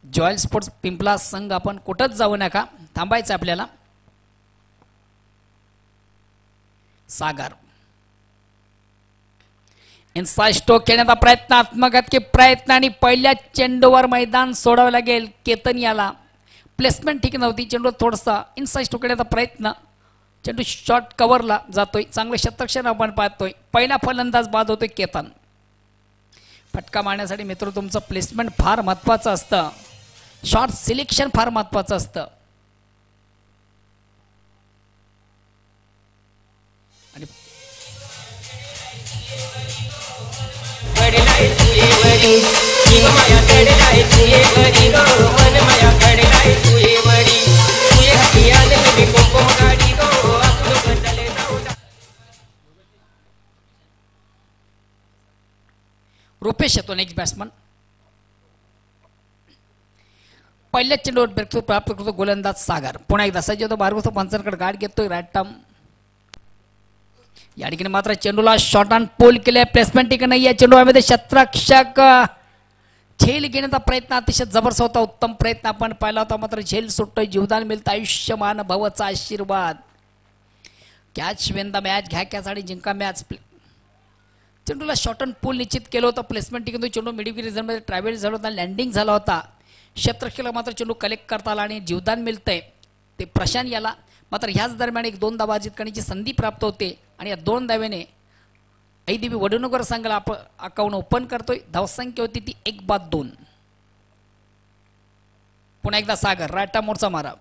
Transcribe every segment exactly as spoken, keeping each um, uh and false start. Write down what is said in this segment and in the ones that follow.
Joel sports पिंपला संघ आपण कुठंच जाऊ नका, थांबायचं आपल्याला. सागर इनसाइड स्ट्रोक खेळण्याचा प्रयत्न, आत्मघातकी प्रयत्न आणि पहिल्या चेंडूवर मैदान सोडावं लागेल. केतन याला प्लेसमेंट ठीक नव्हती, चेंडू थोडासा इनसाइड स्ट्रोक खेळण्याचा प्रयत्न, चेंडू शॉर्ट कव्हरला जातोय. चांगलं शतरक्षण आपण पाहतोय. पहिला फलंदाज बाद होतोय केतन. फटका मारण्यासाठी मित्र तुमचं प्लेसमेंट फार महत्त्वाचं असतं, शॉट सिलेक्शन फार महत्त्वाचं असतं. आणि रुपेश येतो नेक्स्ट बॅट्समन. पहिल्या चेंडूवर ब्रेकथ्रू प्राप्त करतो गोलंदाज सागर. पुन्हा एकदा सज्ज होतो बारगोतो पंचांकडे गाठ घेतोय राईट टर्म. या ठिकाणी मात्र चेंडूला शॉर्ट ऑन पोल केले, प्लेसमेंट ठीक नाही. या चेंडूमध्ये शतरक्षक झेल घेण्याचा प्रयत्न अतिशय जबरदस्त होता, उत्तम प्रयत्न आपण पाहिला होता. मात्र झेल सुटतोय, जीवदान मिळतं, आयुष्यमान भवचा आशीर्वाद. कॅच वेन द मॅच, घ्या कॅच आणि जिंका मॅच. चेंडूला शॉर्ट ऑन पोल निश्चित केलं होतं, प्लेसमेंट ठीक होतं. चेंडू मिडविकेट रिझनमध्ये ट्रॅव्हल झाला होता, लँडिंग झाला होता. शतरक्षकाला मात्र चेंडू कलेक्ट करता आला आणि जीवदान मिळतंय ते प्रशांत याला. मात्र ह्याच दरम्यान एक दोन धावा बाजीत करण्याची संधी प्राप्त होते आणि या दोन धावेने ऐदेवी वडनगर संघाला आपण अकाउंट ओपन करतोय. धावसंख्या होती ती एक बाद दोन. पुन्हा एकदा सागर राटा मोर्चा मारा.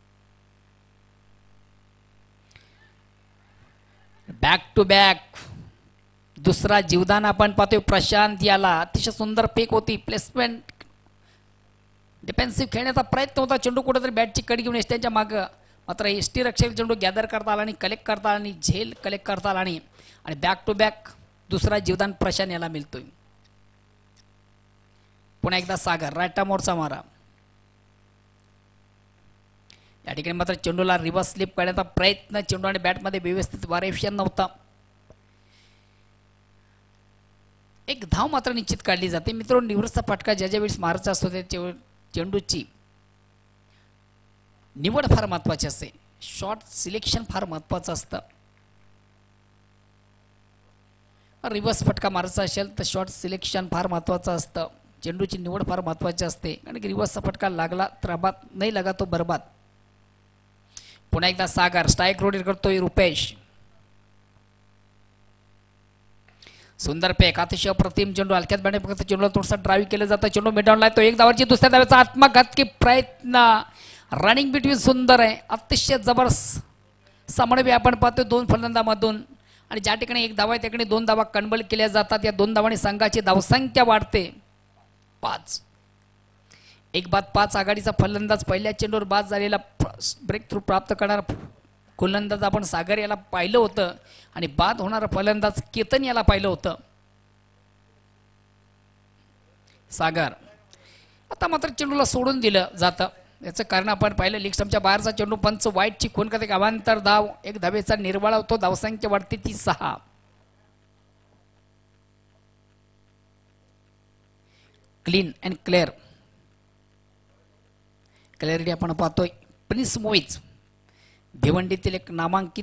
बॅक टू बॅक दुसरा जीवदान आपण पाहतोय प्रशांत याला. अतिशय सुंदर फेक होती, प्लेसमेंट डिफेन्सिव्ह खेळण्याचा प्रयत्न होता. चेंडू कुठेतरी बॅटची कडी घेऊन त्यांच्या मागं, मात्र एसटी रक्षक चेंडू गॅदर करता आला आणि कलेक्ट करता आला आणि झेल कलेक्ट करता आला आणि आणि बॅक टू बॅक दुसरा जीवदान प्रशांत याला मिळतोय. पुन्हा एकदा सागर राटा मोर्चा मारा. या ठिकाणी मात्र चेंडूला रिव्हर्स स्लिप करण्याचा प्रयत्न, चेंडू आणि बॅटमध्ये व्यवस्थित व्हायब्रेशन नव्हता. एक धाव मात्र निश्चित काढली जाते. मित्रांनो निवृत्तचा फटका ज्या ज्या वेळेस मारायचा असतो त्या चेंडूची निवड फार महत्वाची असते, शॉट सिलेक्शन फार महत्वाचं असतं. रिव्हर्स फटका मारायचा असेल तर शॉट सिलेक्शन फार महत्वाचं असतं, चेंडूची निवड फार महत्वाची असते. आणि रिव्हर्सचा फटका लागला तर आबाद, नाही लगा तो बरबाद. पुन्हा एकदा सागर स्ट्राईक रोटेट करतोय रुपेश. सुंदर पेक, अतिशय प्रतिम चेंडू हलक्यात बॅटिंग फक्त चेंडूला थोडासा ड्राईव्ह केलं जातं. चेंडू मिडॉनला येतो, एक धावाची दुसऱ्या धावेचा आत्मघातकी प्रयत्न. रनिंग बिटवीन सुंदर आहे, अतिशय जबरदस्त समन्वय आपण पाहतोय दोन फलंदाजामधून. आणि ज्या ठिकाणी एक धावा आहे त्या ठिकाणी दोन धावा कन्वर्ट केल्या जातात. या दोन धावांनी संघाची धावसंख्या वाढते पाच. एक बाद पाच. आघाडीचा फलंदाज पहिल्या चेंडूवर बाद झालेला ब्रेक थ्रू प्राप्त करणारा गोलंदाज आपण सागर याला पाहिलं होतं आणि बाद होणारा फलंदाज केतन याला पाहिलं होतं. सागर आता मात्र चेंडूला सोडून दिलं जातं. याचं कारण आपण पाहिलं, लीग स्टंपच्या बाहेरचा चेंडू पंच वाईटची खून करते. अवांतर धाव, एक धावेचा निर्वाळा होतो, धावसंख्या वाढते ती सहा. क्लीन अँड क्लिअर क्लॅरिटी आपण पाहतोय. प्रिन्स मोईज भिवंडीतील एक नामांकित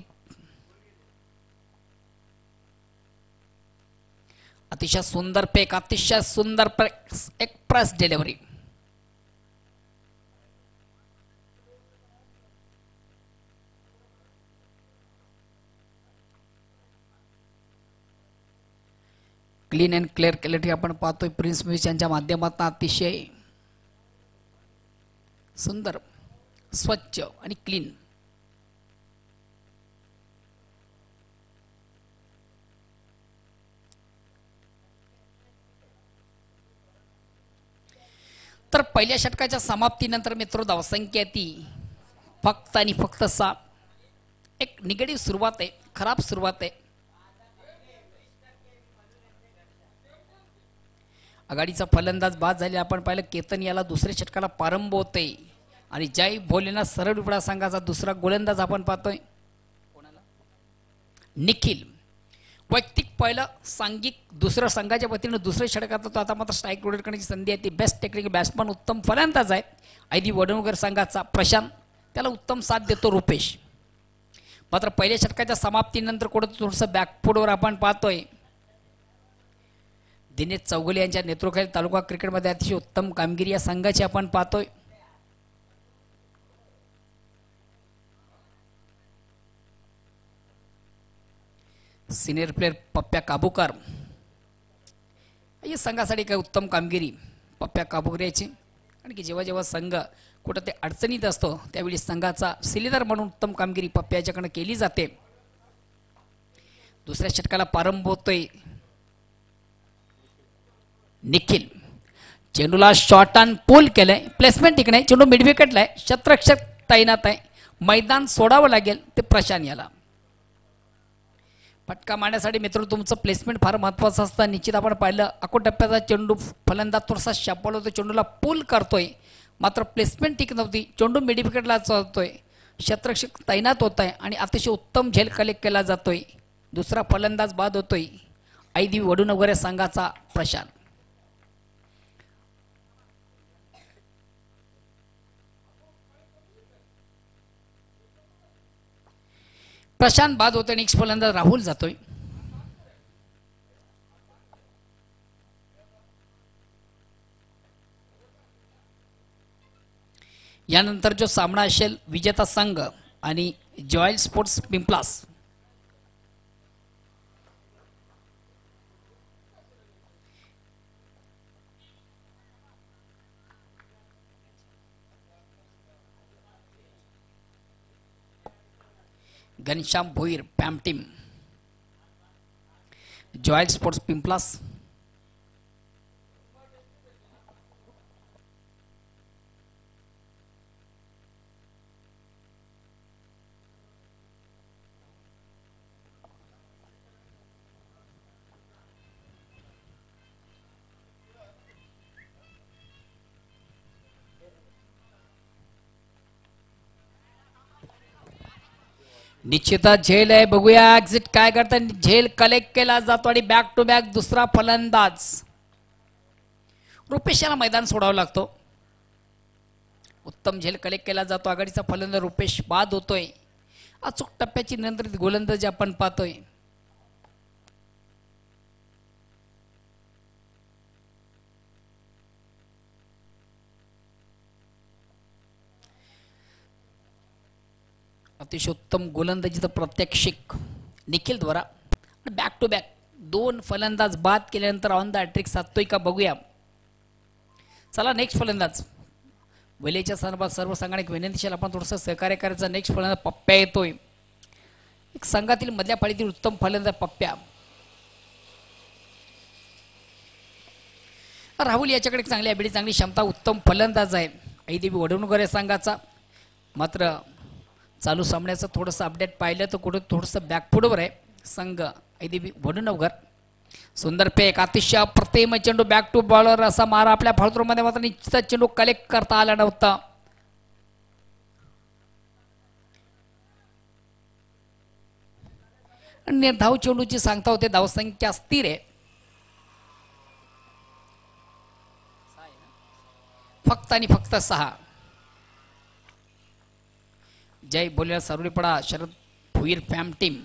अतिशय सुंदर पेक, अतिशय सुंदर express delivery. Clean and clear clarity आपण पाहतोय. प्रिन्स मोईज यांच्या माध्यमातून अतिशय सुंदर, स्वच्छ आणि क्लीन. तर पहिल्या षटकाच्या समाप्तीनंतर मित्र धावसंख्या ती फक्त आणि फक्त सहा. एक निगेटिव्ह सुरुवात आहे, खराब सुरुवात आहे. आघाडीचा फलंदाज बाद झाले आपण पाहिलं. केतन याला दुसऱ्या षटकाला प्रारंभ होते आणि जय भोलेनाथ सरळ विपळा संघाचा दुसरा गोलंदाज आपण पाहतोय. निखिल वैयक्तिक पहिलं सांघिक दुसऱ्या संघाच्या वतीनं दुसऱ्या षटकात तो आता मात्र स्ट्राईक रोटेट करण्याची संधी आहे. ती बेस्ट टेक्निकल बॅट्समन उत्तम फलंदाज आहे ऐदी वडणकर संघाचा प्रशांत, त्याला उत्तम साथ देतो रुपेश. मात्र पहिल्या षटकाच्या समाप्तीनंतर कुठं थोडंसं बॅकफुटवर आपण पाहतोय. दिनेश चौगुले यांच्या नेतृत्वाखाली तालुका क्रिकेटमध्ये अतिशय उत्तम कामगिरी या संघाची आपण पाहतोय. सिनियर प्लेयर पप्प्या काबूकर या संघासाठी काय उत्तम कामगिरी पप्प्या काबूकर याची. आणि की जेव्हा जेव्हा संघ कुठं ते अडचणीत असतो त्यावेळी संघाचा सिलेदार म्हणून उत्तम कामगिरी पप्प्या याच्याकडनं केली जाते. दुसऱ्या षटकाला प्रारंभ होतोय. निखिल चेंडूला शॉर्ट अँड पुल केलंय, प्लेसमेंट टिकणे, चेंडू मिड विकेटला आहे, क्षेत्ररक्षक तैनात आहे, मैदान सोडावं लागेल ते प्रशांत याला. फटका मारण्यासाठी मित्र तुमचं प्लेसमेंट फार महत्त्वाचं असतं. निश्चित आपण पाहिलं अको टप्प्याचा चेंडू फलंदाज थोडासा शापवला होतो, चेंडूला पुल करतोय मात्र प्लेसमेंट टिक नव्हती, चेंडू मिड विकेटला चालतोय, क्षेत्ररक्षक तैनात होत आहे आणि अतिशय उत्तम झेल कलेक्ट केला जातोय. दुसरा फलंदाज बाद होतोय ऐदी वडूनगर संघाचा प्रशांत. प्रशांत बाद होतोय, नेक्स्ट फलंदाज राहुल जातोय. यानंतर जो सामना असेल विजेता संघ आणि Joyal sports Pimplas. Ghanshyam Bhoir fam team, Joyal sports Pimplas. निश्चितच झेल आहे, बघूया एक्झिट काय करता. झेल कलेक्ट केला जातो आणि बॅक टू बॅक दुसरा फलंदाज रुपेश याला मैदान सोडावं लागतो. उत्तम झेल कलेक्ट केला जातो. आघाडीचा फलंदाज रुपेश बाद होतोय. अचूक टप्प्याची नियंत्रित गोलंदाजी आपण पाहतोय. अतिशय उत्तम गोलंदाजीचं प्रात्यक्षिक निखिल द्वारा. बॅक टू बॅक दोन फलंदाज बाद केल्यानंतर ऑन द हॅट्रिक साधतोय का बघूया. चला नेक्स्ट फलंदाज वलेच्या संदर्भात सर्व संघाने विनंतीशील आपण थोडंसं सहकार्य करायचं. नेक्स्ट फलंदाज पप्प्या येतोय. एक संघातील मधल्या पाळीतील उत्तम फलंदाज पप्प्या. राहुल याच्याकडे चांगली अबिलिटी, चांगली क्षमता, उत्तम फलंदाज आहे ऐदेवी वडवणूकर या संघाचा. मात्र चालू सामन्याचं थोडंसं अपडेट पाहिलं तर कुठं थोडंसं बॅकफुटवर आहे संघ ऐदेवी वडवणूकर. सुंदर पेक, अतिशय अप्रतिम चेंडू, बॅक टू बॉलर असा मारा आपल्या फाळतूरमध्ये मात्र निश्चित चेंडू कलेक्ट करता आला नव्हता. निर्धाव चेंडूची सांगता होते. धावसंख्या स्थिर आहे, फक्त आणि फक्त सहा. जय bowler Sarulipada Sharad Bhuir fam team.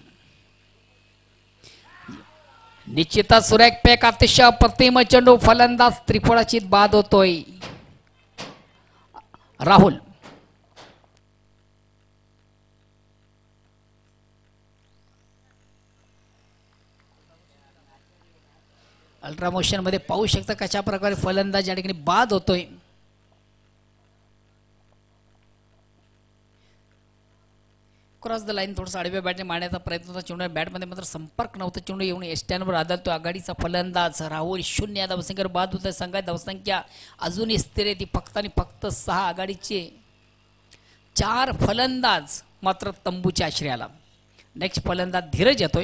निश्चितच सुरेख पेक, अतिशय अप्रतिम चेंडू, फलंदाज त्रिफळाची बाद होतोय राहुल. अल्ट्रा मोशन मध्ये पाहू शकता कशा प्रकारे फलंदाज या ठिकाणी बाद होतोय. क्रॉस द लाईन थोडंसं आडव्या बॅटने मारण्याचा प्रयत्न होता. चेंडू बॅटमध्ये मात्र संपर्क नव्हता. चेंडू येऊन एस्टॅनवर आदळतो. आघाडीचा फलंदाज राहुल शून्य धावसंख्येवर बाद होत आहे. संघात धावसंख्या अजूनही स्थिर आहे, ती फक्त आणि फक्त सहा. आघाडीचे चार फलंदाज मात्र तंबूच्या आश्रयाला. नेक्स्ट फलंदाज धीरज येतोय.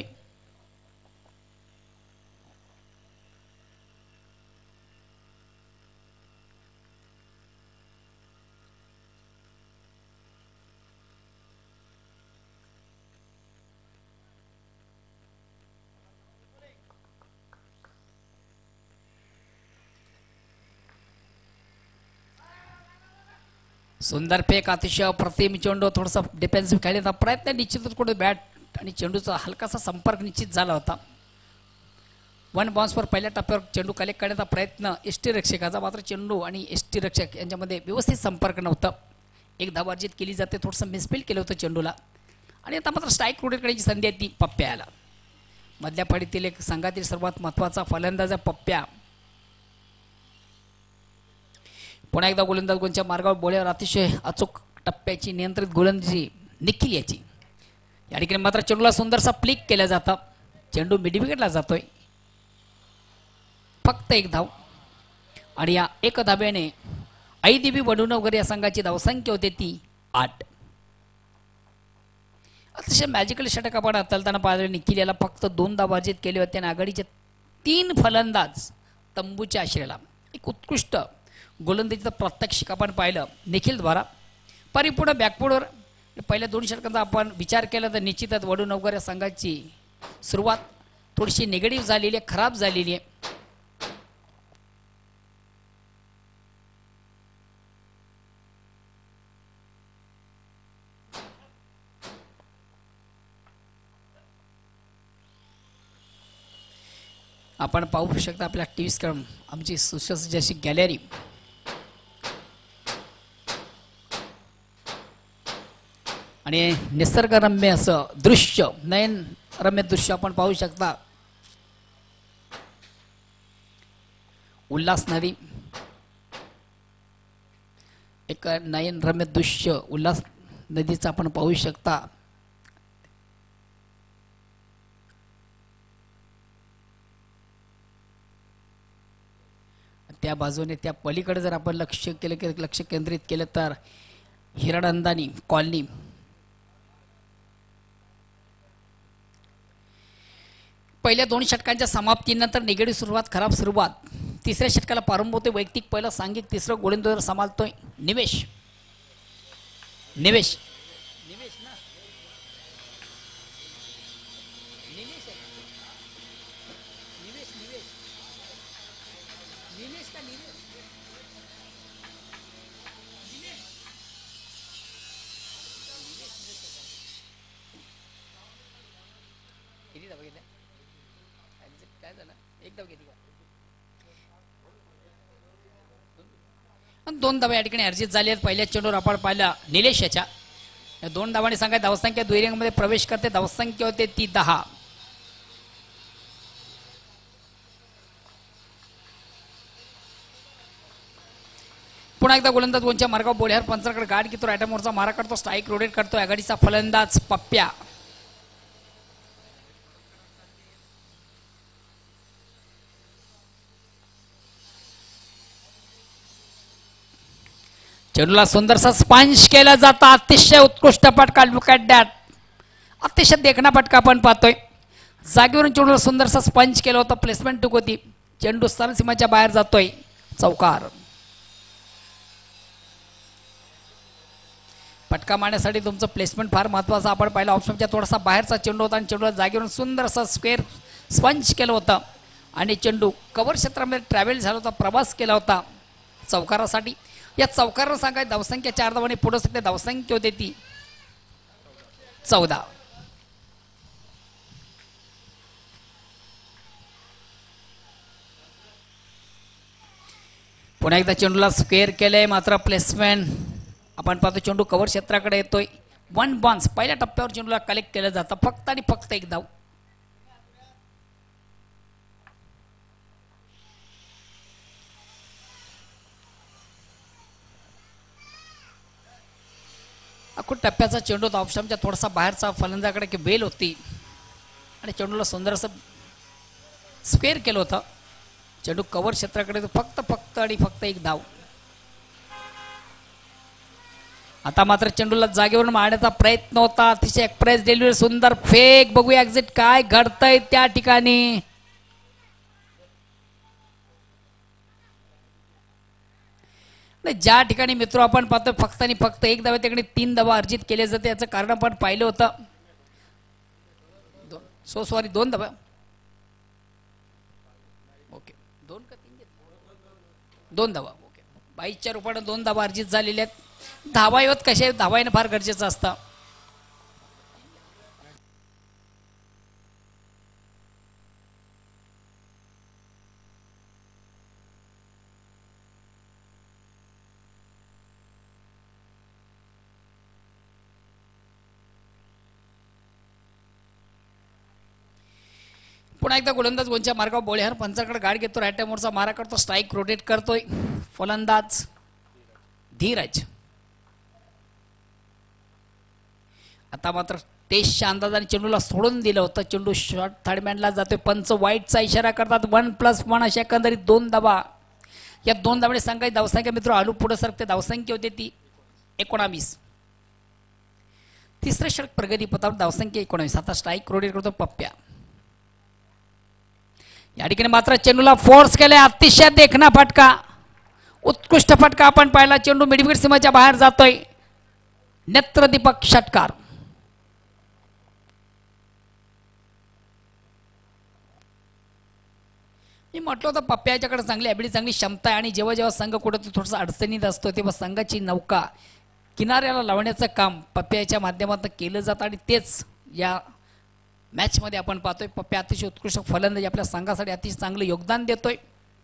सुंदर फेक, अतिशय अप्रतिम चेंडू, थोडासा डिफेन्सिव्ह खेळण्याचा प्रयत्न, निश्चितच कुठे बॅट आणि चेंडूचा हलकासा संपर्क निश्चित झाला होता. वन बाउन्सवर पहिल्या टप्प्यावर चेंडू कलेक्ट करण्याचा प्रयत्न एसटी रक्षकाचा, मात्र चेंडू आणि एसटी रक्षक यांच्यामध्ये व्यवस्थित संपर्क नव्हता. एक धाव अर्जित केली जाते, थोडंसं मिसफील केलं होतं चेंडूला आणि आता मात्र स्ट्राईक रोटेट करायची संधी आहे ती पप्प्याला. मधल्या फळीतील एक संघातील सर्वात महत्त्वाचा फलंदाज पप्प्या. पुन्हा एकदा गोलंदाज गोलच्या मार्गावर बोळ्यावर अतिशय अचूक टप्प्याची नियंत्रित गोलंदाजी निखिल याची. या ठिकाणी मात्र चेंडूला सुंदरसा प्लिक केला जातं, चेंडू मिड विकेटला जातोय. फक्त एक धाव आणि या एक धाब्याने ऐदेबी वडूनगर या संघाची धावसंख्या होते ती आठ. अतिशय मॅजिकल षटक आपण हाताळताना पाहिलं. निखिल याला फक्त दोन धाव अर्जित केले होते आणि आघाडीचे तीन फलंदाज तंबूच्या आश्रयाला. एक उत्कृष्ट गोलंदाजीचं प्रात्यक्षिक आपण पाहिलं निखिलद्वारा. परिपूर्ण बॅकफुटवर पहिल्या दोन षटकांचा आपण विचार केला तर निश्चितच वडूनगर या संघाची सुरुवात थोडीशी निगेटिव्ह झालेली आहे, खराब झालेली आहे. आपण पाहू शकता आपल्या टीव्ही स्क्रीन आमची सुसज्ज अशी गॅलरी. आणि निसर्गरम्य असं दृश्य, नयन रम्य दृश्य आपण पाहू शकता. उल्हास नदी, एक नयन रम्य दृश्य उल्हास नदीचं आपण पाहू शकता. त्या बाजूने त्या पलीकडे जर आपण लक्ष केलं की लक्ष केंद्रित केलं तर हिरणंदानी कॉलनी. पहिल्या दोन षटकांच्या समाप्तीनंतर निगेटिव्ह सुरुवात, खराब सुरुवात. तिसऱ्या षटकाला प्रारंभ होते वैयक्तिक पहिलं सांघिक, तिसरं गोलंदाज सांभाळतोय निवेश. निवेश निवेश ना निवेश निवेश निवेश निलेश का निलेश निलेश किती धावा घेतल्या काय झालं? एक धाव घेतली का? दोन धावा या ठिकाणी अर्जित झाली आहेत. पहिल्या चेंडूवर आपण पाहिला निलेश याच्या दोन धावांनी सांगा धावसंख्या दुहेरीमध्ये प्रवेश करते. धावसंख्या होते ती दहा. पुन्हा एकदा गोलंदाज गोलच्या मार्गावर बोळ्यावर पंचाकडे गाठ घेतो, राईट मोरचा मारा करतो, स्ट्राईक रोटेट करतो. आघाडीचा फलंदाज पप्प्या. चेंडूला सुंदरसा स्पंज केला जाता. अतिशय उत्कृष्ट फटका, लुक ॲट दॅट. अतिशय देखणा फटका आपण पाहतोय. जागेवरून चेंडूला सुंदरसा स्पंज केला होता, प्लेसमेंट टूक होती. चेंडू सरसीमाच्या बाहेर जातोय, चौकार. फटका मारण्यासाठी तुमचं प्लेसमेंट फार महत्त्वाचं. आपण पाहिलं ऑप्शनच्या थोडासा बाहेरचा चेंडू होता आणि चेंडूला जागेवरून सुंदरसा स्क्वेअर स्पंज केलं होतं आणि चेंडू कव्हर क्षेत्रामध्ये ट्रॅव्हल झाला होता, प्रवास केला होता चौकारासाठी. या चौकारानं सांगाय धावसंख्या चार धावांनी पुढे सध्या धावसंख्या होते ती चौदा. पुन्हा एकदा चेंडूला स्क्वेअर केलंय, मात्र प्लेसमेंट आपण पाहतो चेंडू कव्हर क्षेत्राकडे येतोय. वन बाउन्स पहिल्या टप्प्यावर चेंडूला कलेक्ट केलं जातं, फक्त आणि फक्त एक धाव. अखूट टप्प्याचा चेंडू होता, ऑप्शनच्या थोडासा बाहेरचा फलंदाजाकडे की बेल होती आणि चेंडूला सुंदर असं स्क्वेअर केलं होतं. चेंडू कव्हर क्षेत्राकडे फक्त फक्त आणि फक्त एक धाव. आता मात्र चेंडूला जागेवरून मारण्याचा प्रयत्न होता, अतिशय एक्सप्रेस डिलिव्हरी, सुंदर फेक. बघूया एक्झिट काय घडतंय त्या ठिकाणी. ज्या ठिकाणी मित्र आपण पाहतोय फक्त आणि फक्त एक धावा तिकडे तीन धावा अर्जित केले जाते, याचं कारण आपण पाहिलं होतं. सो सॉरी दोन धावा, ओके दोन का तीन, दोन धावा. ओके बाईसच्या रूपाने दोन धावा अर्जित झालेल्या आहेत. धावायवत कसे धावा येणं फार गरजेचं असतं. पुन्हा एकदा गोलंदाज गोंच्या मार्गावर बोळेहार पंचाकडे गाड घेतो. राईट मोरचा मारा करतो. स्ट्राईक रोटेट करतोय फलंदाज धीरज. आता मात्र टेस्टच्या अंदाजाने चेंडूला सोडून दिलं होतं. चेंडू शॉर्ट थर्डमॅनला जातोय. पंच वाईटचा इशारा करतात. वन प्लस वन अशा एकंदरीत दोन धावा. या दोन धावाने सांगायची धावसंख्या मित्र आलू पुढे सरकते. धावसंख्या होते ती एकोणावीस. तिसरे षटक प्रगती पथावर धावसंख्या एकोणावीस. आता स्ट्राईक रोटेट करतो पप्प्या. या ठिकाणी मात्र चेंडूला फोर्स केले. अतिशय देखणा फटका, उत्कृष्ट फटका आपण पाहिला. चेंडू मिडविकेट सीमेच्या बाहेर जातोय. नेत्रदीपक षटकार. मी म्हटलं होतं पप्प्याच्याकडे चांगली ॲबिलिटी, चांगली क्षमता आहे आणि जेव्हा जेव्हा संघ कुठं थोडंसं अडचणीत असतो तेव्हा संघाची नौका किनाऱ्याला लावण्याचं काम पप्प्याच्या माध्यमातून केलं जातं आणि तेच या मॅचमध्ये आपण पाहतोय. पप्प्या अतिशय उत्कृष्ट फलंदाजी आपल्या संघासाठी अतिशय चांगलं योगदान देतोय.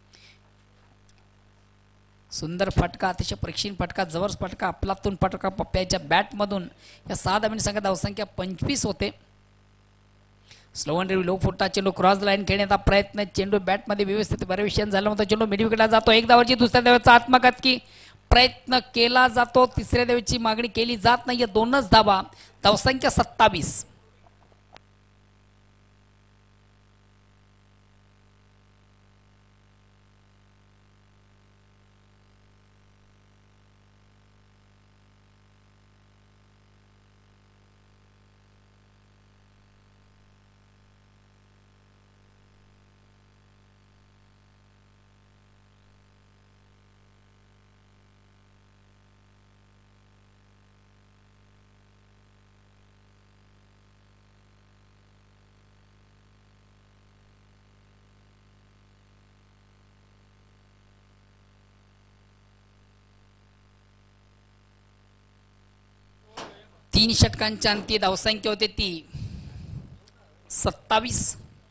सुंदर फटका, अतिशय प्रेक्षणीय फटका, जबरदस्त फटका, आपलातून फटका पप्प्याच्या बॅटमधून. या सहा धावांनी संघ धावसंख्या पंचवीस होते. स्लो अँड लो फुटा चेंडू क्रॉस लाईन खेळण्याचा प्रयत्न. चेंडू बॅटमध्ये व्यवस्थित परिवेशन झालं होतं. चेंडू मिडविकेटला जातो. एक धावाची दुसऱ्या धावेचा आत्मघातकी प्रयत्न केला जातो. तिसऱ्या धावेची मागणी केली जात नाही. दोनच धावा. धावसंख्या सत्तावीस. तीन षटकांच्या अंती धावसंख्या होते ती सत्तावीस.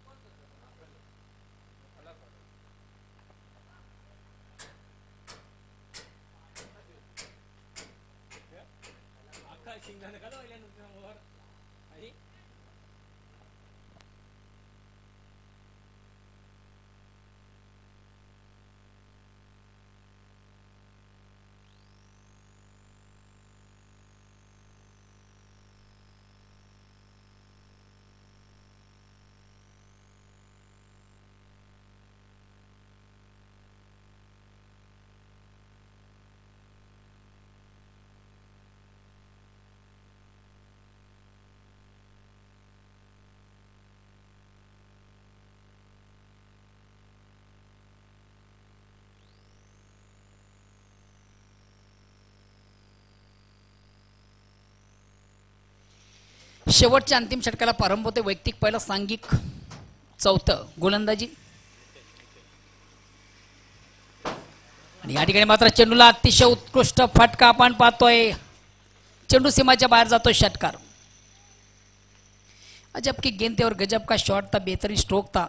शेवटच्या अंतिम षटकाला प्रारंभ होते. वैयक्तिक पहिलं, सांघिक चौथं. गोलंदाजी आणि या ठिकाणी मात्र चेंडूला अतिशय उत्कृष्ट फटका आपण पाहतोय. चेंडू सीमाच्या बाहेर जातोय. षटकार. अजब की गेंद और गजब का शॉट था, बेहतरीन स्ट्रोक था.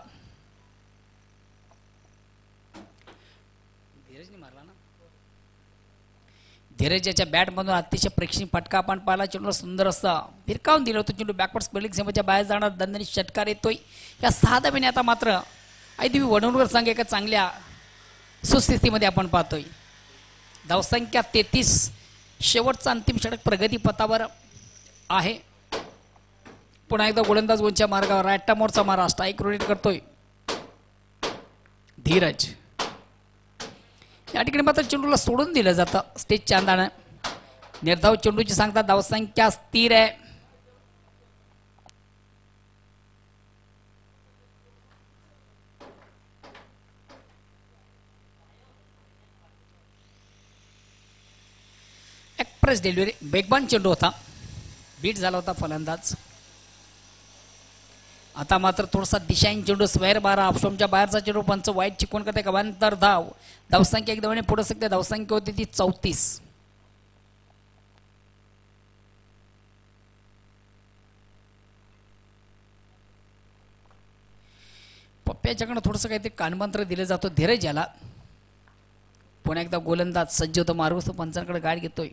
धीरजाच्या बॅटमधून अतिशय प्रेक्षणीय फटका आपण पाहिला. चेंडूला सुंदर असा फिरकावून दिलं होतं. चेंडू बॅकवर्ड स्पेलिंग सीमेच्या बाहेर जाणार दणदणीत षटकार येतोय. या सहा धाब्याने आता मात्र आयदेवी वडवणकर संघ एका चांगल्या सुस्थितीमध्ये आपण पाहतोय. धावसंख्या तेहतीस. शेवटचा अंतिम षटक प्रगती पथावर आहे. पुन्हा एकदा गोलंदाज गोंच्या मार्गावर राईट मोरचा मारा. स्ट्राईक रोटेट करतोय धीरज. या ठिकाणी मात्र चेंडूला सोडून दिलं जातं स्टेजच्या अंदानं. निर्धाव चेंडूची सांगता धावसंख्या स्थिर आहे. एक्सप्रेस डिलिव्हरी वेगवान चेंडू होता. बीट झाला होता फलंदाज. आता मात्र थोडासा दिशाहीन चेंडू स्क्वेअर बारा ऑप्शनच्या बाहेरचा चेंडू पंच वाईट चिकवून करते. गवांतर धाव. धावसंख्या एक धावाने पुढे सकते. धावसंख्या होती ती चौतीस. याच्याकडनं थोडंसं काहीतरी कानमंत्र दिलं जातो धीरज याला. पुन्हा एकदा गोलंदाज सज्ज होतो, मार्गस्थ पंचांकडे गाड घेतोय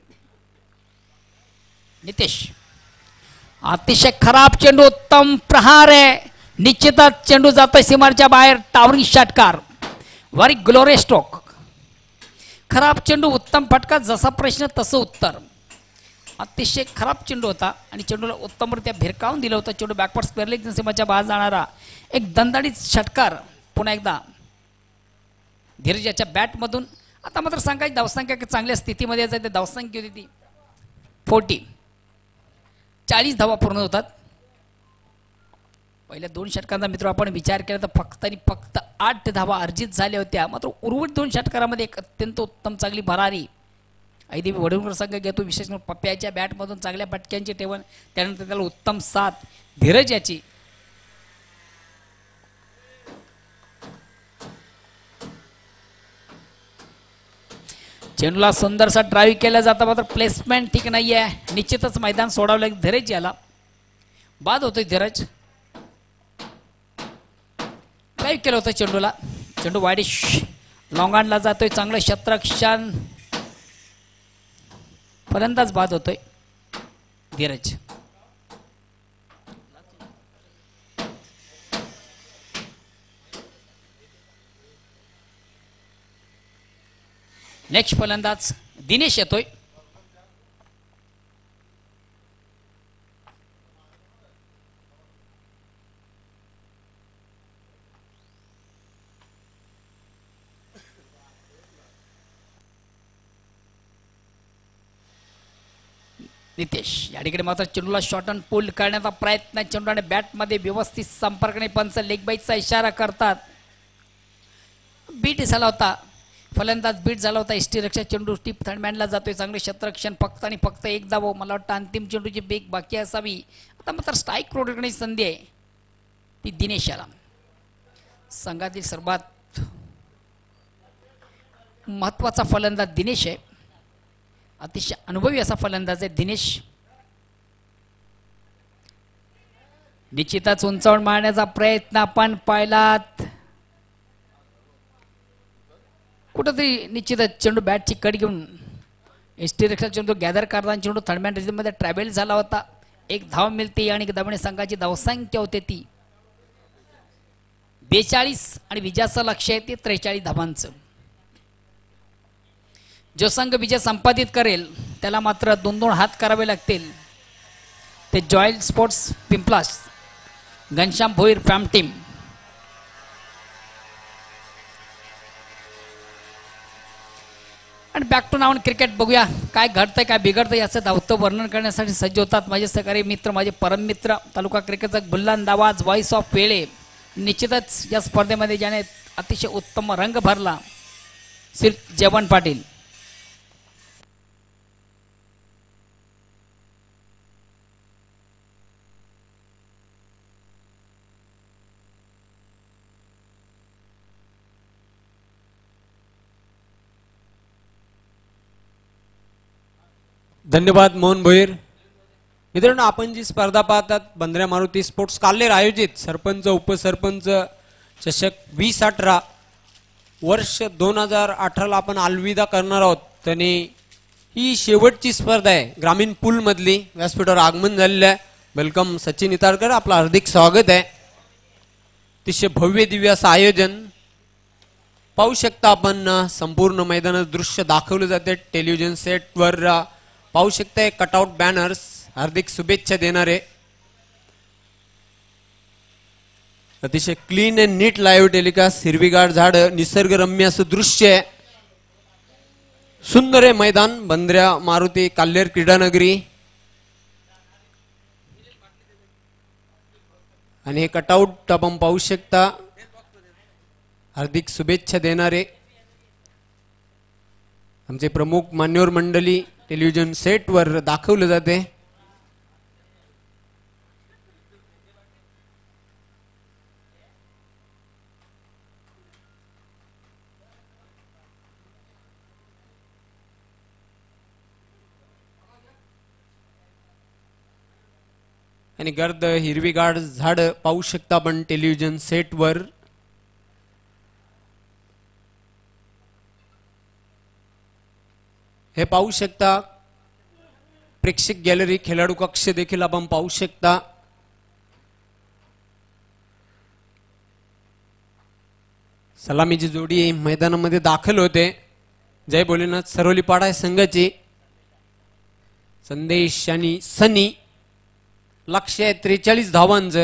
नितेश. अतिशय खराब चेंडू, उत्तम प्रहार आहे. निश्चितच चेंडू जातोय सीमाच्या बाहेर. टावरिंग षटकार, व्हेरी ग्लोरियस स्ट्रोक. खराब चेंडू उत्तम फटका, जसा प्रश्न तसं उत्तर. अतिशय खराब चेंडू होता आणि चेंडूला उत्तमरित्या भिरकावून दिलं होतं. चेंडू बॅकवर्ड स्क्वेअर लेग सीमाच्या बाहेर जाणारा एक दणदणीत षटकार. पुन्हा एकदा धीरजाच्या बॅटमधून. आता मात्र सांगायची धावसंख्या चांगल्या स्थितीमध्ये जाते. धावसंख्या होती ती फोर्टी, चाळीस धावा पूर्ण होतात. पहिल्या दोन षटकांचा मित्र आपण विचार केला तर फक्त आणि फक्त आठ धावा अर्जित झाल्या होत्या. मात्र उर्वरित दोन षटकारामध्ये एक अत्यंत उत्तम चांगली भरारी ऐदेवी वडूणकर संघ घेतो. विशेष करून पप्प्याच्या बॅटमधून चांगल्या फटक्यांची ठेवण, त्यानंतर त्याला उत्तम साथ धीरज याची. चेंडूला सुंदरसा ड्राईव्ह केला जातं, मात्र प्लेसमेंट ठीक नाही आहे. निश्चितच मैदान सोडावं लागेल धीरज याला. बाद होतोय धीरज. ड्राईव्ह केलं होतं चेंडूला. चेंडू वाईडिश लॉंगांडला जातोय. चांगलं क्षेत्ररक्षण, फलंदाज बाद होतोय धीरज. नेक्स्ट फलंदाज दिनेश येतोय. नितेश या ठिकाणी मात्र चेंडूला शॉर्ट अँड पुल करण्याचा प्रयत्न. चेंडू आणि बॅटमध्ये व्यवस्थित संपर्कने पंच लेग बाईटचा इशारा करतात. बीट झाला होता, फलंदाज बीट झाला होता. एसटी रक्षा चेंडू टीप थर्डमॅनला जातोय. चांगले क्षेत्ररक्षण, फक्त आणि फक्त एक धाव. मला वाटतं अंतिम चेंडूची बेग बाकी असावी. आता मात्र स्ट्राईक रोडण्याची संधी आहे ती दिनेशाला. संघातील सर्वात महत्वाचा फलंदाज दिनेश आहे. अतिशय अनुभवी असा फलंदाज आहे दिनेश. निश्चितच उंचावून मारण्याचा प्रयत्न आपण पाहिलात. कुठंतरी निश्चितच चेंडू बॅटची कट घेऊन एसटी रिक्षा चेंडू गॅदर करताना चेंडू थर्डमॅन रिझममध्ये ट्रॅव्हल झाला होता. एक धाव मिळते आणि दमणे संघाची धावसंख्या होते ती बेचाळीस आणि विजयाचं लक्ष आहे ते त्रेचाळीस धावांचं. जो संघ विजय संपादित करेल त्याला मात्र दोन दोन हात करावे लागतील. ते जॉयल स्पोर्ट्स पिंपलास, घनश्याम भोईर फॅम टीम. आणि बॅक टू नावन क्रिकेट बघूया काय घडतंय काय बिघडतंय याचं धावतं वर्णन करण्यासाठी सज्ज होतात माझे सहकारी मित्र, माझे परम मित्र, तालुका क्रिकेटचा बुलंद आवाज, व्हॉइस ऑफ वेळे. निश्चितच या स्पर्धेमध्ये ज्याने अतिशय उत्तम रंग भरला श्री जयवंत पाटील. धन्यवाद मोहन भोईर. मित्रांनो, आपण जी स्पर्धा पाहतात बंद्र्या मारुती स्पोर्ट्स काल्हेर आयोजित सरपंच उपसरपंच चषक वीस अठरा वर्ष दोन हजार अठराला आपण अलविदा करणार आहोत. त्याने ही शेवटची स्पर्धा आहे ग्रामीण पूल मधली. व्यासपीठावर आगमन झालेलं आहे. वेलकम सचिन इतारकर, आपलं हार्दिक स्वागत आहे. अतिशय भव्य दिव्य असं आयोजन पाहू शकता आपण. संपूर्ण मैदानाचं दृश्य दाखवलं जाते टेलिव्हिजन सेटवर. पाहू शकताय कटआउट बॅनर्स, हार्दिक शुभेच्छा देणारे. अतिशय clean and neat live telecast. हिरवीगार झाड, निसर्गरम्य असं दृश्य आहे. सुंदर आहे मैदान बंद्र्या मारुती काल्हेर क्रीडानगरी. आणि हे कटआउट आपण पाहू शकता. हार्दिक शुभेच्छा देणारे आमचे प्रमुख मान्यवर मंडळी टेलिव्हिजन सेटवर दाखवले जाते. आणि गर्द हिरवीगार झाड पाहू शकता आपण टेलिव्हिजन सेटवर. हे पाहू शकता प्रेक्षक गॅलरी खेळाडू कक्ष देखील आपण पाहू शकता. सलामीची जोडी मैदानामध्ये दाखल होते. जय भोलेनाथ सरोलीपाडा संघाची संदेश आणि सनी. लक्ष्य आहे त्रेचाळीस धावांचं.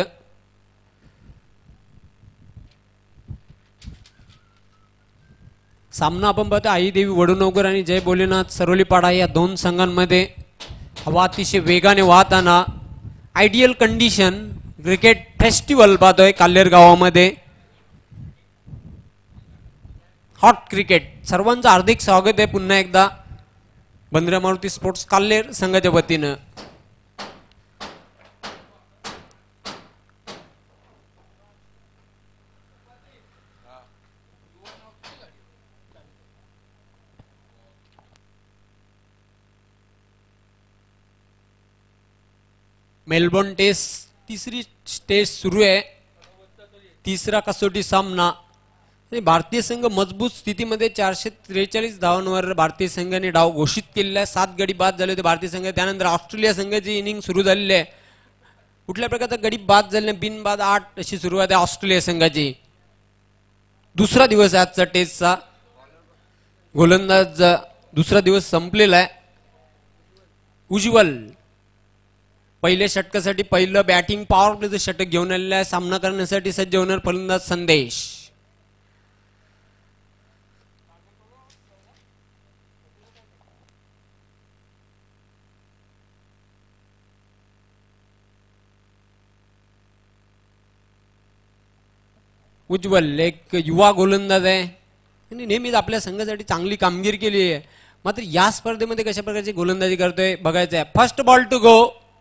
सामना आपण पाहतो आई देवी वडुनगर आणि जय भोलेनाथ सरोलीपाडा या दोन संघांमध्ये. हवा अतिशय वेगाने वाहताना आयडियल कंडिशन क्रिकेट फेस्टिवल पाहतोय काल्हेर गावामध्ये. Hot cricket. सर्वांचं हार्दिक स्वागत आहे पुन्हा एकदा बंद्रा मारुती स्पोर्ट्स काल्हेर संघाच्या वतीनं. मेलबोर्न टेस्ट तिसरी टेस्ट सुरू आहे. तिसरा कसोटी सामना. भारतीय संघ मजबूत स्थितीमध्ये चारशे त्रेचाळीस धावांवर भारतीय संघाने डाव घोषित केलेला आहे. सात गडी बाद झाले होते भारतीय संघ. त्यानंतर ऑस्ट्रेलिया संघाची इनिंग सुरू झालेली आहे. कुठल्या प्रकारचा गडी बाद झाले बिन बाद आठ अशी सुरुवात आहे ऑस्ट्रेलिया संघाची. दुसरा दिवस आहे आजचा टेस्टचा. गोलंदाज दुसरा दिवस संपलेला आहे. उज्ज्वल पहिल्या षटकासाठी पहिलं बॅटिंग पॉवर प्लेचं षटक घेऊन आलेलं आहे. सामना करण्यासाठी सज्ज होणार फलंदाज संदेश. उज्ज्वल एक युवा गोलंदाज आहे आणि नेहमीच आपल्या संघासाठी चांगली कामगिरी केली आहे. मात्र या स्पर्धेमध्ये कशा प्रकारची गोलंदाजी करतोय बघायचं आहे. First ball to go.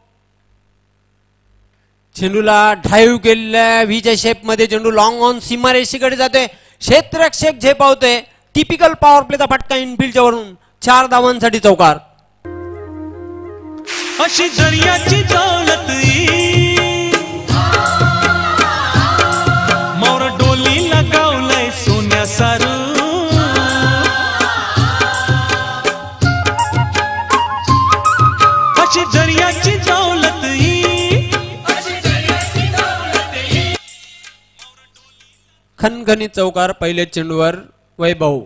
चेंडूला ड्राईव्ह केलेल्या व्हीच्या शेप मध्ये चेंडू लॉंग ऑन सीमारेषेकडे जातोय. क्षेत्ररक्षक झेपावतोय. टिपिकल पॉवर प्लेचा फटका इनफिल्डच्या वरून. चार धावांसाठी चौकार. अशी दर्याची दौलत मोर डोलीला गावलंय सोन्या सारू. अशी दर्याची दौलत खणखणीत चौकार पहिल्या चेंडूवर वैभव.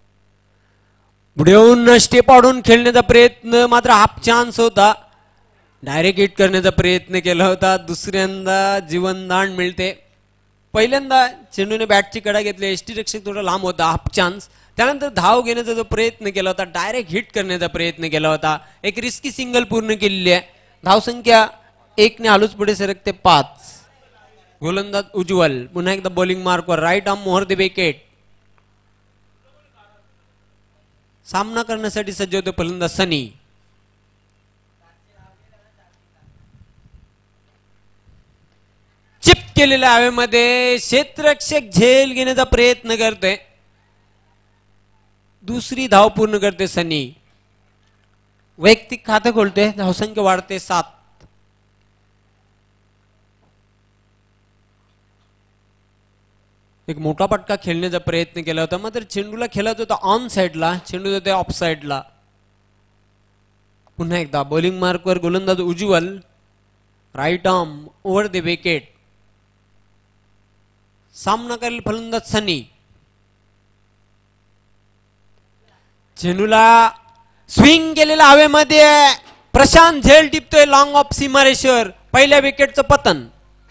पुढे स्टेप आडून खेळण्याचा प्रयत्न मात्र हाफ चान्स होता. डायरेक्ट हिट करण्याचा प्रयत्न केला होता. दुसऱ्यांदा जीवनदान मिळते. पहिल्यांदा चेंडूने बॅटची कडा घेतली. एसटी रक्षक थोडा लांब होता. Half chance. त्यानंतर धाव घेण्याचा जो प्रयत्न केला होता डायरेक्ट हिट करण्याचा प्रयत्न केला होता. एक रिस्की सिंगल पूर्ण केलेली आहे. धावसंख्या एक ने आलूच पुढे सरकते पाच. गोलंदाज उज्ज्वल पुन्हा एकदा बॉलिंग मार्कवर. Right arm over the wicket. सामना करण्यासाठी सज्ज होते फलंदाज सनी. चिप केलेल्या हवेमध्ये क्षेत्ररक्षक झेल घेण्याचा प्रयत्न करते. दुसरी धाव पूर्ण करते सनी. वैयक्तिक खातं खोलते. धावसंख्या वाढते सात. एक मोठा पटका खेळण्याचा प्रयत्न केला होता मात्र चेंडूला खेळत होता ऑन साइडला. चेंडू होते ऑफ साइडला. पुन्हा एकदा बॉलिंग मार्कवर गोलंदाज Ujjwal. Right arm over the wicket. सामना करेल फलंदाज सनी. चेंडूला स्विंग केलेला हवेमध्ये. प्रशांत झेल टिपतोय लॉंग ऑफ सीमारेश्वर. पहिल्या विकेटचं पतन.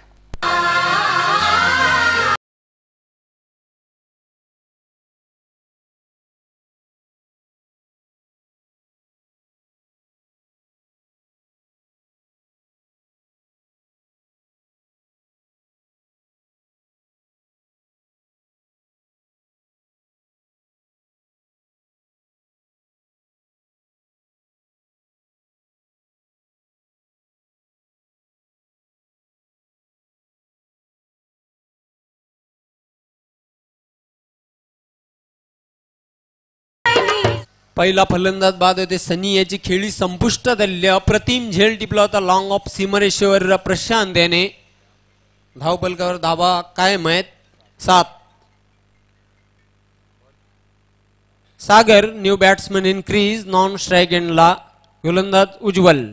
पहिला फलंदाज बाद होते सनी. याची खेळी संपुष्टात आलेली. अप्रतिम झेल टिपला होता लॉंग ऑफ सीमारेश्वर प्रशांत याने. धावपलकावर धावा कायम आहेत सात. Sagar new batsman in crease non strike एंडला गोलंदाज उज्ज्वल.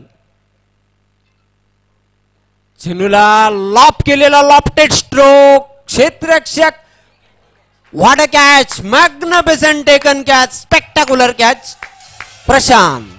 चेंडूला लॉप केलेला लॉफ्टेड स्ट्रोक क्षेत्ररक्षक. What a catch, magnificent taken catch, spectacular catch Prashant.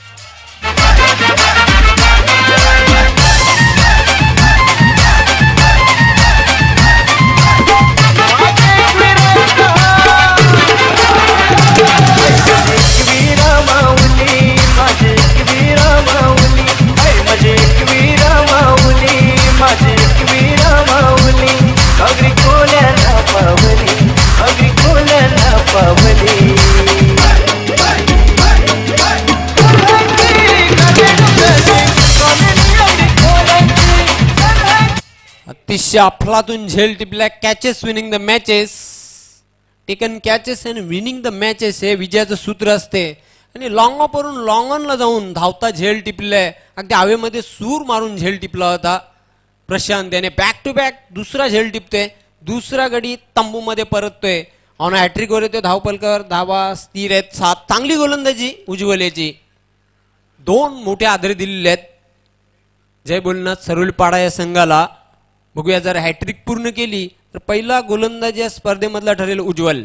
अतिशय अफलातून झेल टिपल्या. Catches winning the matches, taken catches and winning the matches हे विजयाचं सूत्र असते. आणि लॉंग ऑफ वरून लॉंग ऑनला जाऊन धावता झेल टिपलाय. अगदी हवेमध्ये सूर मारून झेल टिपला होता प्रशांत. याने बॅक टू बॅक दुसरा झेल टिपतोय. दुसरा गडी तंबूमध्ये परततोय. ऑन हॅट्रिक वर येतोय धावपलकर. धावा स्थिर आहेत सात. चांगली गोलंदाजी उज्ज्वलेची. दोन मोठ्या आधारे दिलेले आहेत. जय बोलनाथ सरुलपाडा या संघाला. बघूया जर हॅट्रिक पूर्ण केली तर पहिला गोलंदाज या स्पर्धेमधला ठरेल उज्ज्वल.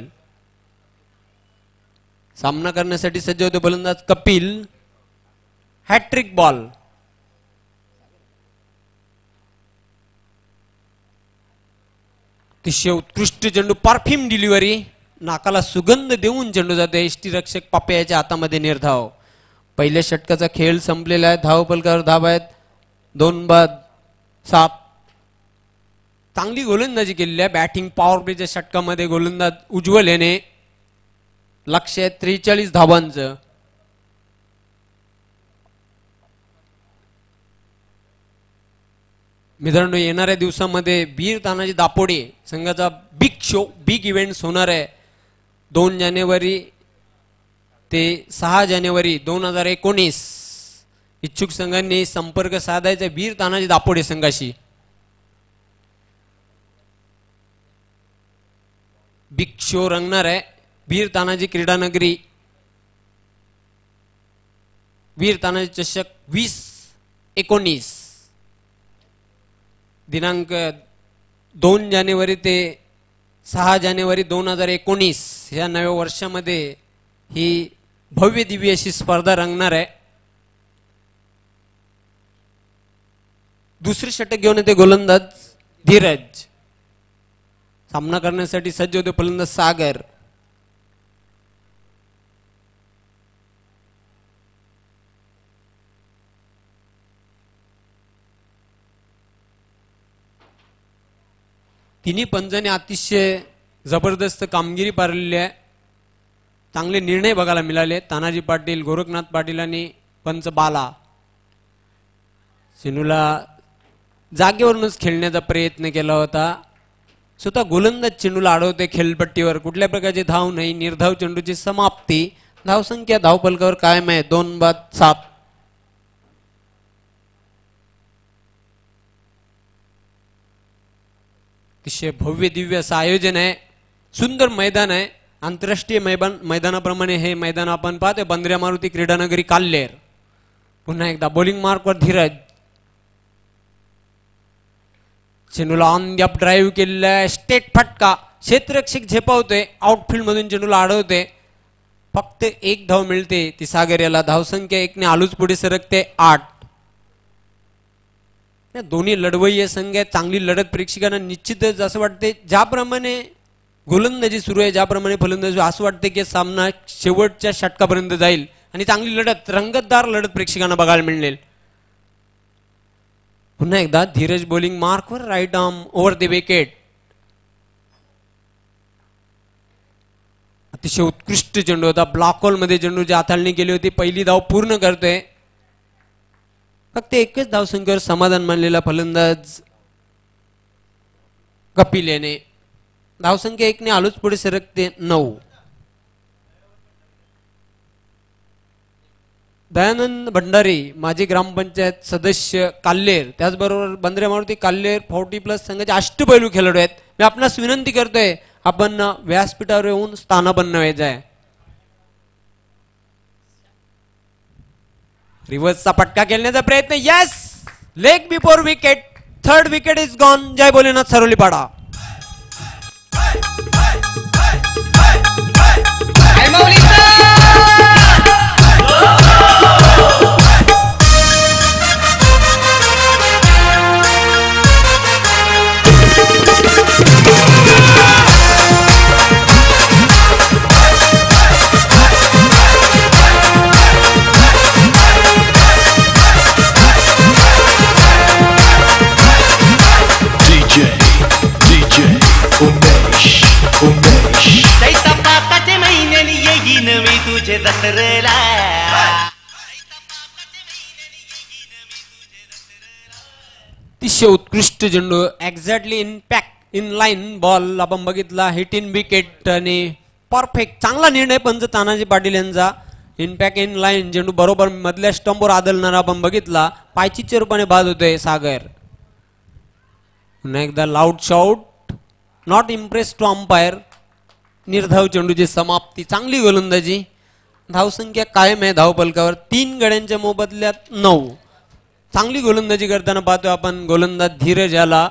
सामना करण्यासाठी सज्ज होते गोलंदाज कपिल. Hat trick ball. अतिशय उत्कृष्ट चेंडू, परफ्यूम डिलिव्हरी, नाकाला सुगंध देऊन चेंडू जाते. यष्टी रक्षक पाप्याच्या हातामध्ये निर्धाव. पहिल्या षटकाचा खेळ संपलेला आहे. धावपलकावर धाव आहेत दोन बाद सात. चांगली गोलंदाजी केलेली आहे. बॅटिंग पॉवर प्लेच्या षटकामध्ये गोलंदाज उज्ज्वल याने लक्ष आहे त्रेचाळीस धावांचं. मित्रांनो येणाऱ्या दिवसामध्ये वीर तानाजी दापोडे संघाचा बिग शो बिग इव्हेंट्स होणार आहे. दोन जानेवारी ते सहा जानेवारी दोन हजार एकोणीस इच्छुक संघांनी संपर्क साधायचा वीर तानाजी दापोडे संघाशी. बिग शो रंगणार आहे. वीर तानाजी क्रीडानगरी. वीर तानाजी चषक वीस एकोणीस दिनांक दोन जानेवारी ते सहा जानेवारी दोन हजार एकोणीस या नव्या वर्षामध्ये ही भव्य दिव्य अशी स्पर्धा रंगणार आहे. दुसरे षटक घेऊन येते गोलंदाज धीरज. सामना करण्यासाठी सज्ज होते फलंदाज सागर. तिन्ही पंचांनी अतिशय जबरदस्त कामगिरी पाहिलेली आहे. चांगले निर्णय बघायला मिळाले. तानाजी पाटील, गोरखनाथ पाटील आणि पंच बाला. चेंडूला जागेवरूनच खेळण्याचा प्रयत्न केला होता. स्वतः गोलंदाज चेंडूला अडवते खेळपट्टीवर. कुठल्या प्रकारची धाव नाही. निर्धाव चेंडूची समाप्ती. धावसंख्या धावफलकावर कायम आहे दोन बाद सात. अतिशय भव्य दिव्य असं आयोजन आहे. सुंदर मैदान आहे. आंतरराष्ट्रीय मैदान मैदानाप्रमाणे हे मैदान आपण पाहतोय. बंद्र्या मारुती क्रीडानगरी काल्हेर. पुन्हा एकदा बॉलिंग मार्कवर धीरज. चेंडूला ऑन द अप ड्राईव्ह केलेला आहे. स्टेट फटका. क्षेत्ररक्षक झेपावतोय. आउटफील्ड मधून चेंडूला अडवते. फक्त एक धाव मिळते ती सागर याला. धावसंख्या एकने आलूच पुढे सरकते आठ. दोन्ही लढवय्ये संघ आहेत. चांगली लढत प्रेक्षकांना निश्चितच असं वाटते. ज्याप्रमाणे गोलंदाजी सुरू आहे, ज्याप्रमाणे फलंदाजी, असं वाटते की सामना शेवटच्या षटकापर्यंत जाईल आणि चांगली लढत, रंगतदार लढत प्रेक्षकांना बघायला मिळेल. पुन्हा एकदा धीरज बॉलिंग मार्कवर right arm over the wicket. अतिशय उत्कृष्ट चेंडू होता. ब्लॉक होल मध्ये चेंडूची हाताळणी केली होती. पहिली धाव पूर्ण करतोय. फक्त एकच धावसंख्येवर समाधान मानलेला फलंदाज कपिल याने. धावसंख्या एकने आलोच पुढे सरकते नऊ. दयानंद भंडारी माजी ग्रामपंचायत सदस्य काल्हेर, त्याचबरोबर बंद्रे मारुती काल्हेर फोर्टी प्लस संघाचे अष्टपैलू खेळाडू आहेत. मी आपणास विनंती करतोय आपण व्यासपीठावर येऊन स्थानापन्न व्हायचं आहे. रिव्हर्सचा फटका खेळण्याचा प्रयत्न. Yes, leg before wicket. Third wicket is gone. जय भोलेनाथ सरोलीपाडा. चैतापाकाचे महिन्यानी येईन मी तुझे दसरेला. अतिशय उत्कृष्ट चेंडू. Exactly in pack in line ball आपण बघितला. हिट इन विकेट आणि परफेक्ट. चांगला निर्णय पंच तानाजी पाटील यांचा. इन पॅक इन लाईन चेंडू बरोबर मधल्या स्टंपवर आदलणारा आपण बघितला. पायचीच्या रूपाने बाद होतोय सागर. पुन्हा एकदा loud shot. Not impress to umpire. निर्धाव चेंडूची समाप्ती. चांगली गोलंदाजी. धावसंख्या कायम आहे धावपलकावर. तीन गड्यांच्या मोबदल्यात नऊ. चांगली गोलंदाजी करताना पाहतोय आपण गोलंदाज धीरज याला.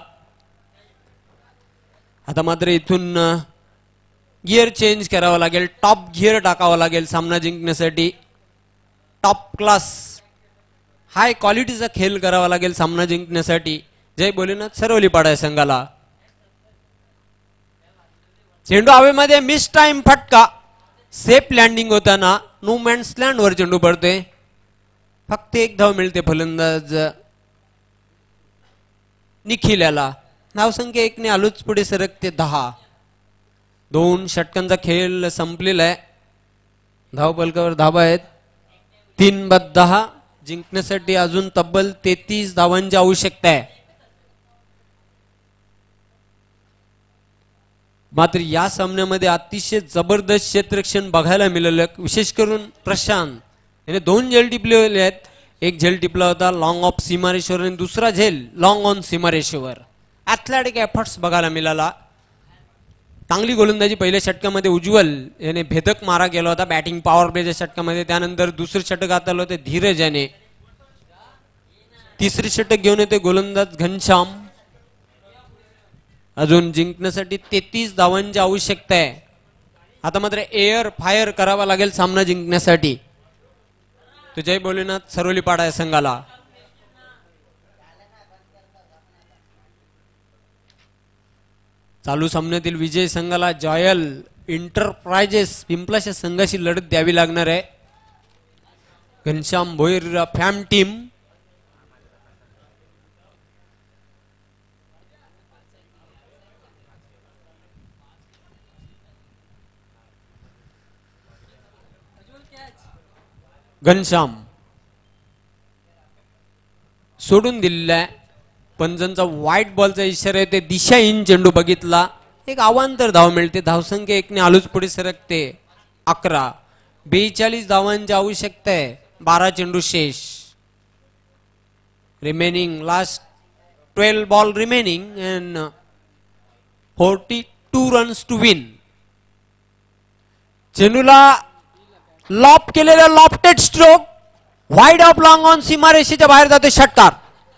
आता मात्र इथून गिअर चेंज करावा लागेल. टॉप गिअर टाकावा लागेल सामना जिंकण्यासाठी. टॉप क्लास हाय क्वालिटीचा खेळ करावा लागेल सामना जिंकण्यासाठी. जय भोलेनाथ सरोलीपाडा संघाला. चेंडू हवेमध्ये मिस टाइम फटका. सेफ लँडिंग होताना नो मॅन्स लँड वर चेंडू पडतोय. फक्त एक धाव मिळते फलंदाज निखिल याला. धावसंख्या एकने आलोच पुढे सरकते दहा. दोन षटकांचा खेळ संपलेला आहे. धावपलकावर धावा आहेत तीन बाद दहा. जिंकण्यासाठी अजून तब्बल तेहतीस धावांची आवश्यकता आहे. मात्र या सामन्यामध्ये अतिशय जबरदस्त क्षेत्ररक्षण बघायला मिळालं. विशेष करून प्रशांत याने दोन झेल टिपलेले आहेत. एक झेल टिपला होता लॉंग ऑफ सीमारेश्वर आणि दुसरा झेल लॉंग ऑन सीमारेश्वर. ॲथलेटिक एफर्ट्स बघायला मिळाला. चांगली गोलंदाजी पहिल्या षटकामध्ये उज्ज्वल याने भेदक मारा केला होता बॅटिंग पॉवर प्लेच्या षटकामध्ये. त्यानंतर दुसरे षटक आलं होते धीरज याने. तिसरे षटक घेऊन येते गोलंदाज घनश्याम. अजून जिंकण्यासाठी तेहतीस धावांची आवश्यकता आहे. आता मात्र एअर फायर करावा लागेल सामना जिंकण्यासाठी. तो जय भोलेनाथ सरोलीपाडा या संघाला. चालू सामन्यातील विजय संघाला जॉयल इंटरप्राइजेस पिंपलाच्या संघाशी लढत द्यावी लागणार आहे. घनश्याम भोईर फॅम टीम. घनश्याम सोडून दिलेला. पंजांचा व्हाईट बॉलचा इशारा आहे. ते दिशाहीन चेंडू बघितला. एक अवांतर धाव मिळते. धावसंख्या एकने आलोच पुढे सरकते अकरा. बेचाळीस धावांची आवश्यकता आहे. बारा चेंडू शेष. Remaining last twelve ball remaining and forty two runs to win. चेंडूला लॉप केलेला lofted stroke. Wide of long on सीमारेषेच्या बाहेर जातो षटकार.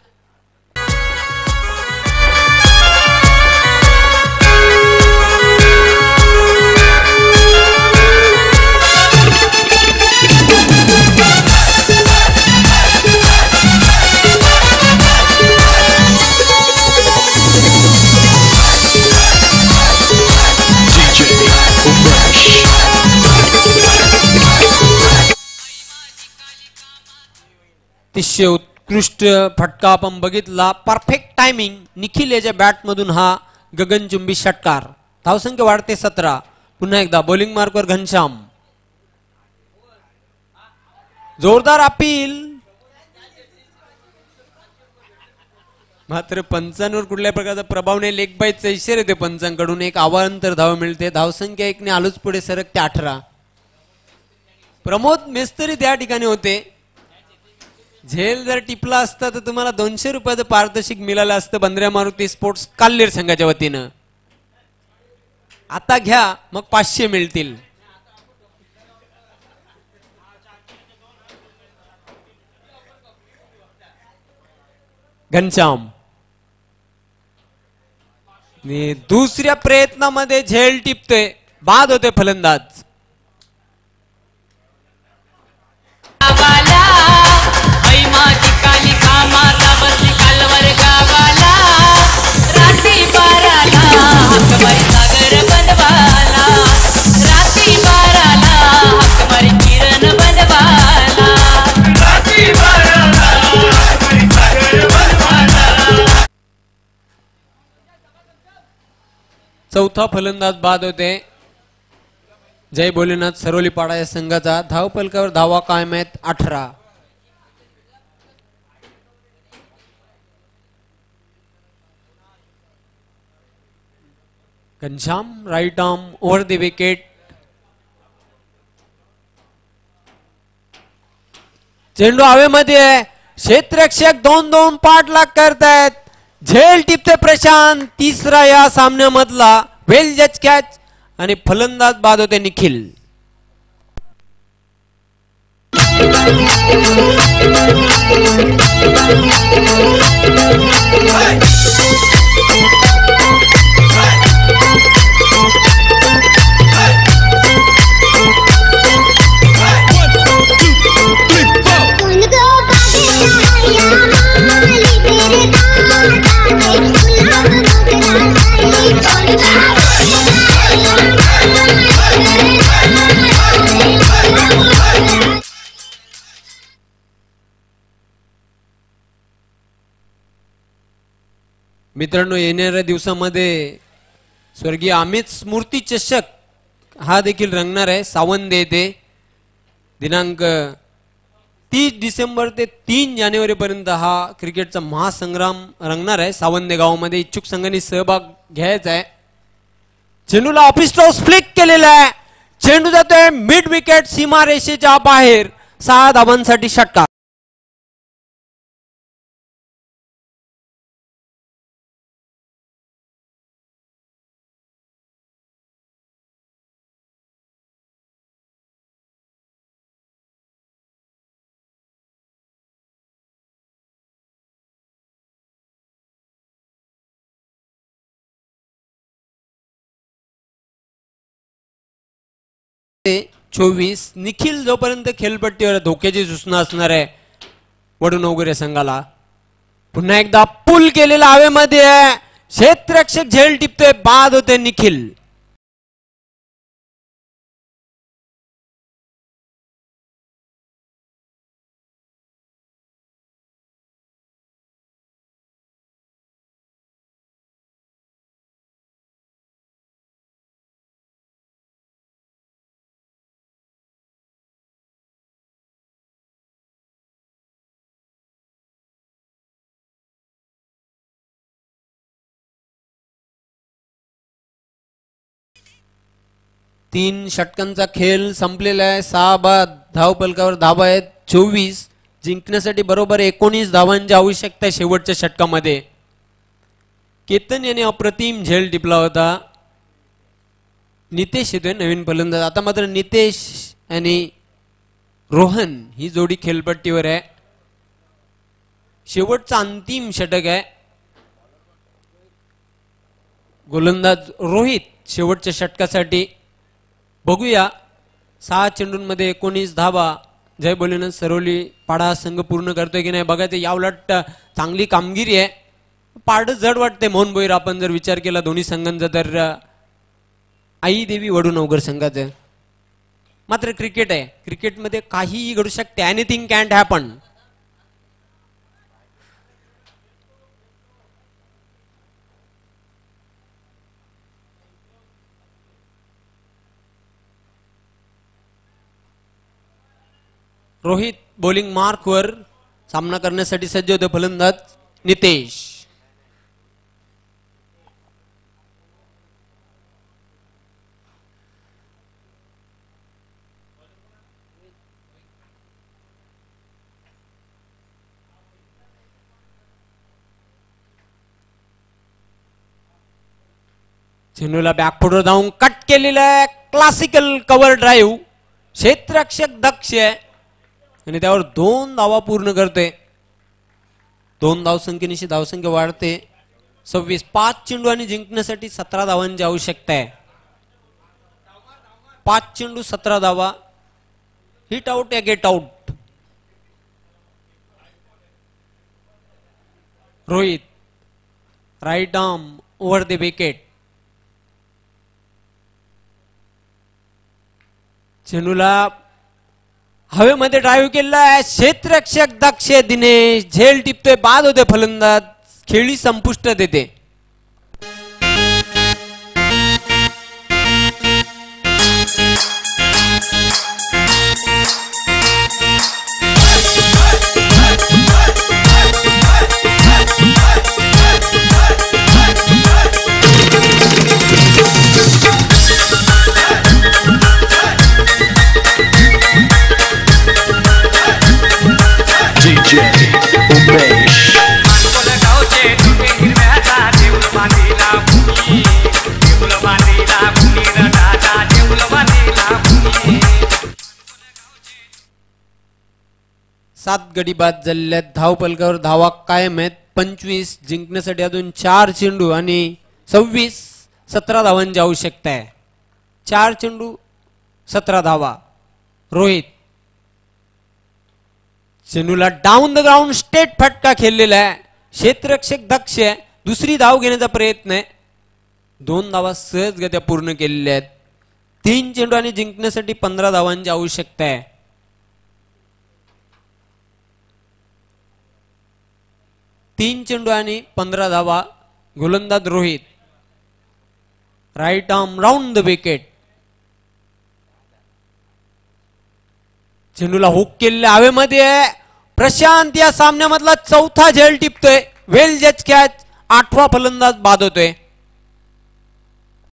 अतिशय उत्कृष्ट फटका आपण बघितला. परफेक्ट टायमिंग निखिल याच्या बॅट मधून हा गगनचुंबी षटकार. धावसंख्या वाढते सतरा. पुन्हा एकदा बॉलिंग मार्कवर घनश्याम. जोरदार अपील. मात्र पंचांवर कुठल्या प्रकारचा प्रभाव नाही. लेग बाईचा इशारा येते पंचांकडून. एक अवांतर धाव मिळते. धावसंख्या एकने आलोच पुढे सरकते अठरा. प्रमोद मेस्तरी त्या ठिकाणी होते. झेल जर टिपला असता तर तुम्हाला दोनशे रुपयाचं पारितोषिक मिळालं असतं बंद्र्या मारुती स्पोर्ट्स काल्लेर संघाच्या वतीनं. आता घ्या मग पाचशे मिळतील. घनश्याम आणि दुसऱ्या प्रयत्नामध्ये झेल टिपतोय, बाद होते फलंदाज. चौथा फलंदाज बाद होते. जय भोलेनाथ सरोली पाडा या संघाचा धावपलकावर धावा कायम आहेत अठरा. Ghanshyam right arm over the wicket. चेंडू हवेमध्ये आहे. क्षेत्ररक्षक दोन दोन पाठलाग करतायत. झेल टिपते प्रशांत. तिसरा या सामन्यामधला वेल जज कॅच आणि फलंदाज बाद होते निखिल. मित्रांनो, येणाऱ्या दिवसामध्ये स्वर्गीय अमित स्मृती चषक हा देखील रंगणार आहे सावंत येथे. दिनांक तीस डिसेंबर ते तीन जानेवारी पर्यंत हा क्रिकेटचा महासंग्राम रंगणार आहे सावंदे गावामध्ये. इच्छुक संघांनी सहभाग घ्यायचा आहे. चेंडूला ऑफिस टॉस फ्लिक केलेला आहे. चेंडू जातोय मिड विकेट सीमा रेषेच्या बाहेर. सहा धावांसाठी षटकार. चोवीस. निखिल जोपर्यंत खेळपट्टीवर धोक्याची सूचना असणार आहे वडून वगैरे संघाला. पुन्हा एकदा पुल केलेला हवेमध्ये आहे. क्षेत्ररक्षक झेल टिपतोय, बाद होते निखिल. तीन षटकांचा खेळ संपलेला आहे. सहा बाद धावपलकावर धावा आहेत चोवीस. जिंकण्यासाठी बरोबर एकोणीस धावांची आवश्यकता आहे शेवटच्या षटकामध्ये. केतन याने अप्रतिम झेल टिपला होता. नितेश येतोय नवीन फलंदाज. आता मात्र नितेश आणि रोहन ही जोडी खेळपट्टीवर आहे. शेवटचा अंतिम षटक आहे. गोलंदाज रोहित शेवटच्या षटकासाठी. बघूया सहा चेंडूंमध्ये एकोणीस धावा जय भोलेनाथ सरोली पाडा संघ पूर्ण करतोय की नाही बघायचं. या उलट चांगली कामगिरी आहे. पाड जड वाटते मोहन भोईर आपण जर विचार केला दोन्ही संघांचा तर. आई देवी वडूनवगर संघाचं. मात्र क्रिकेट आहे. क्रिकेटमध्ये काहीही घडू शकते. Anything can't happen. Rohit bowling मार्कवर सामना करण्यासाठी सज्ज होते फलंदाज नितेश. चेंडूला बॅकफुटवर जाऊन कट केलेला आहे. Classical cover drive. क्षेत्ररक्षक दक्ष आहे आणि त्यावर दोन धावा पूर्ण करते. दोन धावसंख्येनिशी धावसंख्या वाढते सव्वीस. पाच चेंडू आणि जिंकण्यासाठी सतरा धावांची आवश्यकता आहे. पाच चेंडू सतरा धावा. हिट आउट या get out. Rohit right arm over the wicket. चेंडूला हवेमध्ये ड्राईव्ह केला आहे. क्षेत्ररक्षक दक्ष दिनेश झेल टिपतोय. बाद होते फलंदाज. खेळी संपुष्ट देते. सात गडी बाद झालेल्या धाव पलकावर धावा कायम आहेत. पंचवीस. जिंकण्यासाठी अजून चार चेंडू आणि सव्वीस. सतरा धावांची आवश्यकता आहे. चार चेंडू सतरा धावा. रोहित चेंडूला डाऊन द ग्राउंड स्टेट फटका खेळलेला आहे. क्षेत्ररक्षक दक्ष आहे. दुसरी धाव घेण्याचा प्रयत्न आहे. दोन धावा सहजगत्या पूर्ण केलेल्या आहेत. तीन चेंडू आणि जिंकण्यासाठी पंधरा धावांची आवश्यकता आहे. तीन चेंडू आणि पंधरा धावा. गोलंदाज Rohit right arm round the wicket. चेंडूला हुक केलेल्या हवेमध्ये प्रशांत या सामन्यामधला चौथा झेल टिपतोय. वेल जज कॅच. आठवा फलंदाज बाद होतोय.